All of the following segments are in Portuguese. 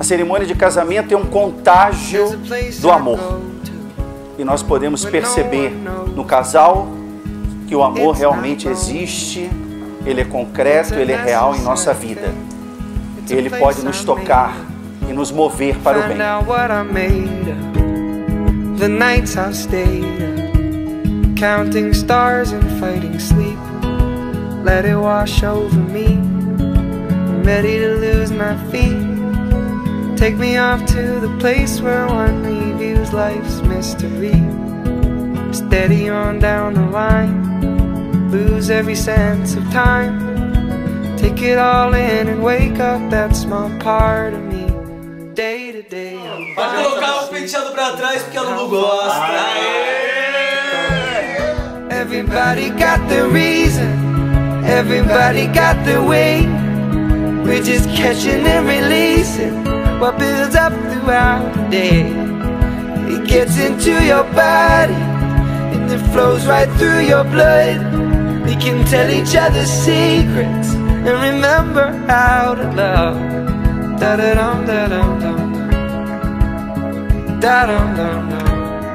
cerimônia de casamento é um contágio do amor. E nós podemos perceber no casal que o amor realmente existe, ele é concreto, ele é real em nossa vida. Ele pode nos tocar e nos mover para o bem. The nights I've stayed counting stars and fighting sleep. Let it wash over me. I'm ready to lose my feet. Take me off to the place where one reviews life's mystery. Steady on down the line, lose every sense of time. Take it all in and wake up that small part of me. Day to day. Vai colocar o penteado pra trás porque ela não gosta. Everybody got the reason, everybody got the way. We're just catching and releasing what builds up throughout the day. It gets into your body and it flows right through your blood. We can tell each other secrets and remember how to love. Da-da-dum, da-dum-dum, da-dum-dum-dum,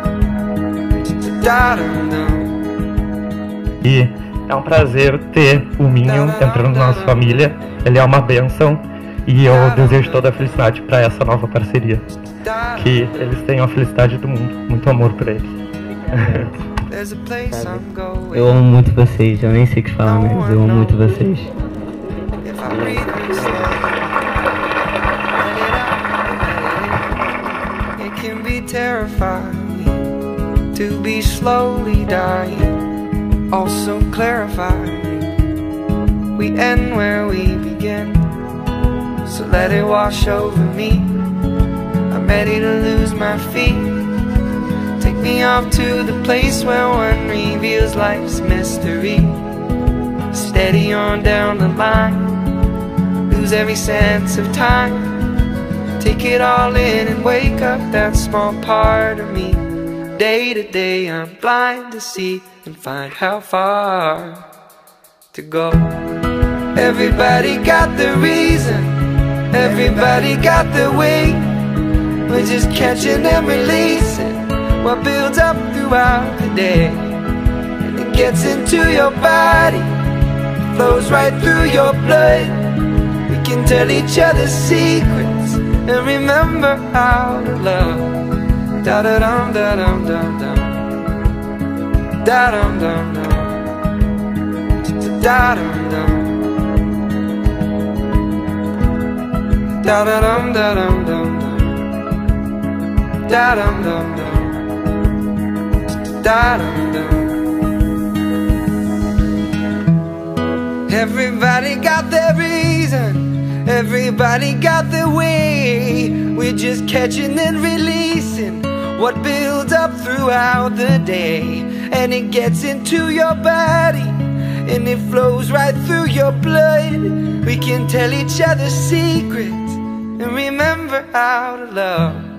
da-dum-dum. E é um prazer ter o Minho entrando na nossa família. Ele é uma bênção e eu desejo toda a felicidade para essa nova parceria. Que eles tenham a felicidade do mundo. Muito amor para eles. Eu amo muito vocês, eu nem sei o que falar, mas eu amo muito vocês. It can be terrifying to be slowly dying, also clarifying. We end where we begin, so let it wash over me. I'm ready to lose my feet. Take me off to the place where one reveals life's mystery. Steady on down the line, lose every sense of time. Take it all in and wake up that small part of me. Day to day I'm blind to see and find how far to go. Everybody got the reason, everybody got the way. We're just catching and releasing what builds up throughout the day. And it gets into your body, flows right through your blood. We can tell each other secrets and remember how to love. Da-da-dum, da-dum, dum, dum, da-dum, dum, dum, da-dum, dum, da-da-dum, da-dum, dum, dum, da-dum, dum, dum, da-dum, dum. Everybody got their reason, everybody got their way. We're just catching and releasing what builds up throughout the day. And it gets into your body and it flows right through your blood. We can tell each other secrets and remember how to love.